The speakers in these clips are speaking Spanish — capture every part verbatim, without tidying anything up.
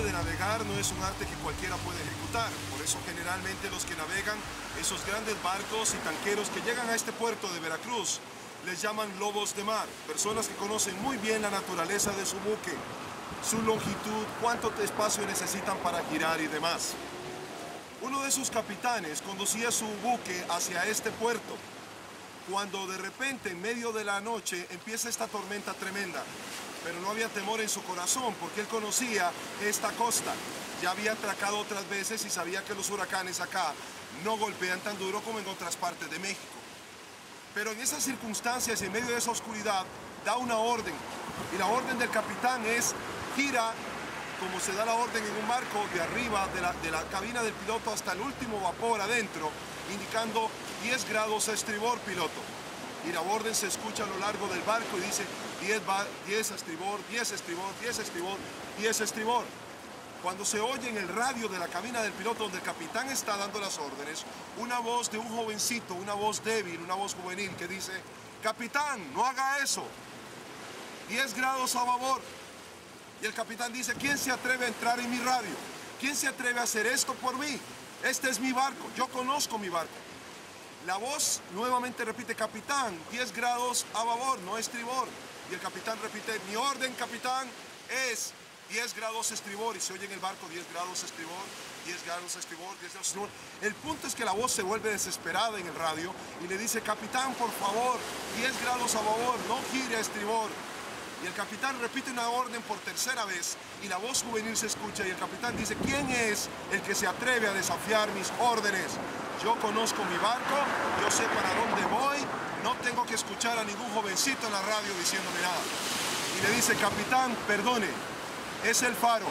de navegar no es un arte que cualquiera puede ejecutar. Por eso generalmente los que navegan esos grandes barcos y tanqueros que llegan a este puerto de Veracruz les llaman lobos de mar, personas que conocen muy bien la naturaleza de su buque, su longitud, cuánto espacio necesitan para girar y demás. Uno de sus capitanes conducía su buque hacia este puerto, cuando de repente en medio de la noche empieza esta tormenta tremenda, pero no había temor en su corazón porque él conocía esta costa. Ya había atracado otras veces y sabía que los huracanes acá no golpean tan duro como en otras partes de México. Pero en esas circunstancias y en medio de esa oscuridad da una orden, y la orden del capitán es: gira como se da la orden en un barco, de arriba de la, de la cabina del piloto hasta el último vapor adentro, indicando diez grados a estribor, piloto. Y la orden se escucha a lo largo del barco y dice diez, diez a estribor, diez a estribor, diez a estribor, diez a estribor. Cuando se oye en el radio de la cabina del piloto, donde el capitán está dando las órdenes, una voz de un jovencito, una voz débil, una voz juvenil que dice: capitán, no haga eso, diez grados a babor. Y el capitán dice: ¿quién se atreve a entrar en mi radio? ¿Quién se atreve a hacer esto por mí? Este es mi barco, yo conozco mi barco. La voz nuevamente repite: capitán, diez grados a babor, no estribor. Y el capitán repite: mi orden, capitán, es diez grados estribor. Y se oye en el barco: diez grados estribor, diez grados estribor, diez grados estribor. El punto es que la voz se vuelve desesperada en el radio y le dice: capitán, por favor, diez grados a babor, no gire a estribor. Y el capitán repite una orden por tercera vez y la voz juvenil se escucha y el capitán dice: ¿quién es el que se atreve a desafiar mis órdenes? Yo conozco mi barco, yo sé para dónde voy, no tengo que escuchar a ningún jovencito en la radio diciéndome nada. Y le dice: capitán, perdone, es el faro.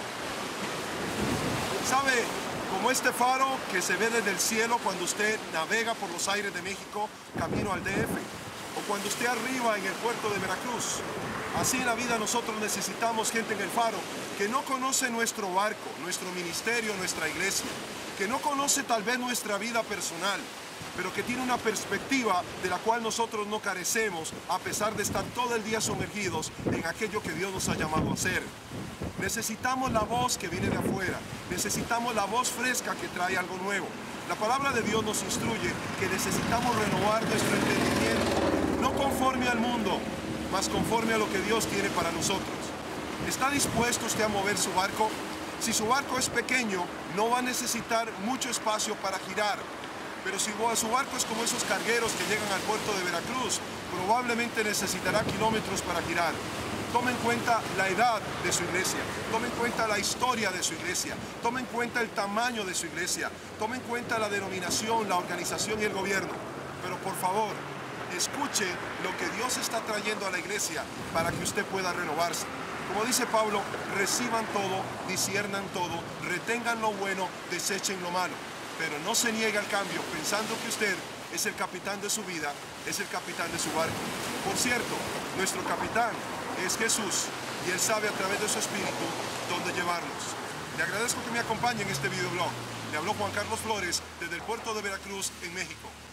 ¿Sabe? Como este faro que se ve desde el cielo cuando usted navega por los aires de México camino al D F, o cuando usted arriba en el puerto de Veracruz. Así en la vida nosotros necesitamos gente en el faro que no conoce nuestro barco, nuestro ministerio, nuestra iglesia, que no conoce tal vez nuestra vida personal, pero que tiene una perspectiva de la cual nosotros no carecemos a pesar de estar todo el día sumergidos en aquello que Dios nos ha llamado a hacer. Necesitamos la voz que viene de afuera, necesitamos la voz fresca que trae algo nuevo. La palabra de Dios nos instruye que necesitamos renovar nuestro entendimiento, no conforme al mundo, mas conforme a lo que Dios quiere para nosotros. ¿Está dispuesto usted a mover su barco? Si su barco es pequeño, no va a necesitar mucho espacio para girar. Pero si su barco es como esos cargueros que llegan al puerto de Veracruz, probablemente necesitará kilómetros para girar. Tome en cuenta la edad de su iglesia, tome en cuenta la historia de su iglesia, tome en cuenta el tamaño de su iglesia, tome en cuenta la denominación, la organización y el gobierno. Pero por favor, escuche lo que Dios está trayendo a la iglesia para que usted pueda renovarse. Como dice Pablo: reciban todo, disciernan todo, retengan lo bueno, desechen lo malo. Pero no se niegue al cambio pensando que usted es el capitán de su vida, es el capitán de su barco. Por cierto, nuestro capitán es Jesús y Él sabe a través de su Espíritu dónde llevarnos. Le agradezco que me acompañe en este videoblog. Le habló Juan Carlos Flores desde el puerto de Veracruz, en México.